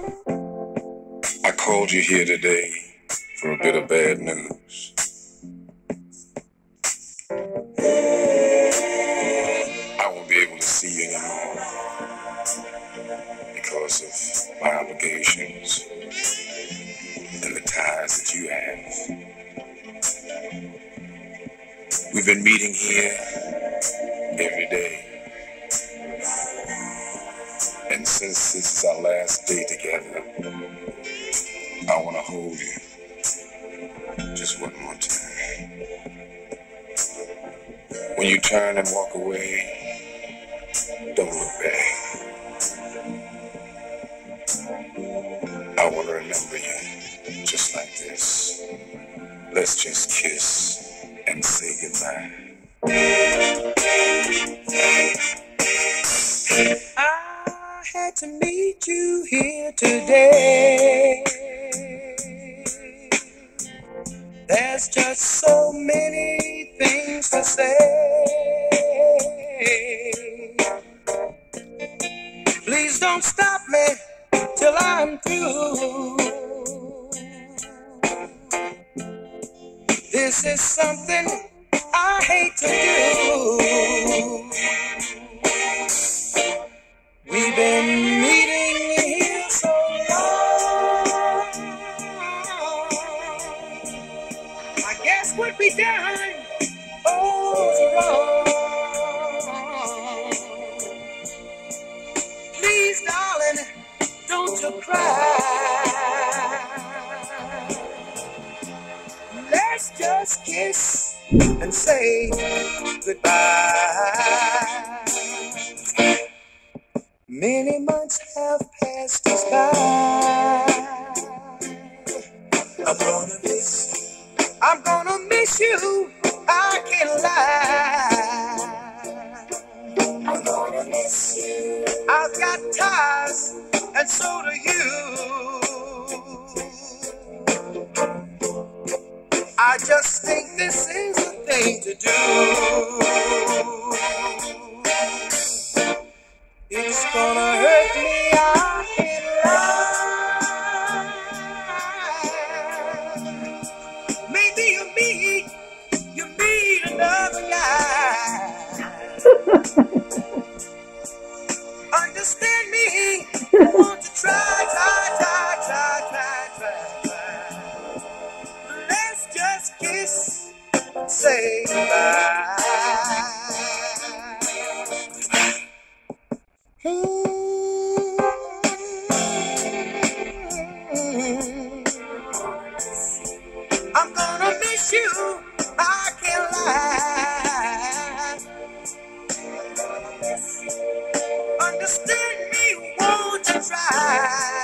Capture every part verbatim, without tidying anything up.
I called you here today for a bit of bad news. I won't be able to see you anymore because of my obligations and the ties that you have. We've been meeting here every day, and since this is our last day together, I want to hold you just one more time. When you turn and walk away, don't look back. I want to remember you just like this. Let's just kiss and say goodbye. I had to meet you here today. There's just so many things to say. Please don't stop me till I'm through. This is something I hate to do. We've been meeting here so long. I guess what we done, oh, wrong. Please, darling, don't you cry. Let's just kiss and say goodbye. Many months have passed us by. I'm gonna miss you. I'm gonna miss you. I can't lie. I'm gonna miss you. I've got ties, and so do you. I just think this is the thing to do. It's gonna hurt me, I can't lie. Maybe you meet, you meet another guy. Understand me, I want to try, try, try, try, try, try, try. Let's just kiss and say goodbye. I'm gonna miss you, I can't lie. Understand me, won't you try?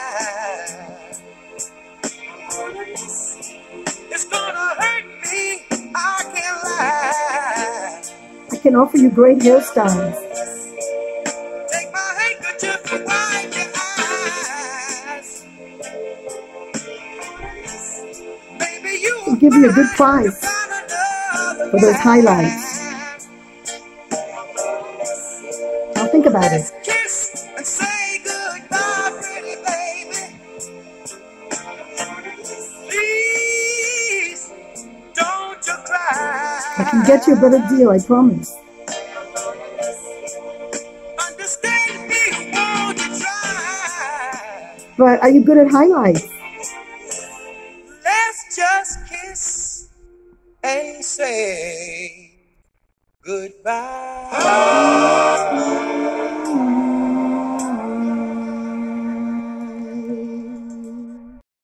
It's gonna hurt me, I can't lie. I can offer you great hairstyles. Take my handkerchief and wipe your eyes. Baby, you I'll give you a good price for those highlights. I'll think about it. Kiss and say goodbye, pretty baby. Please, don't you cry. I can get you a better deal, I promise. Understand me, won't you try? But are you good at highlights? Let's just kiss and say goodbye.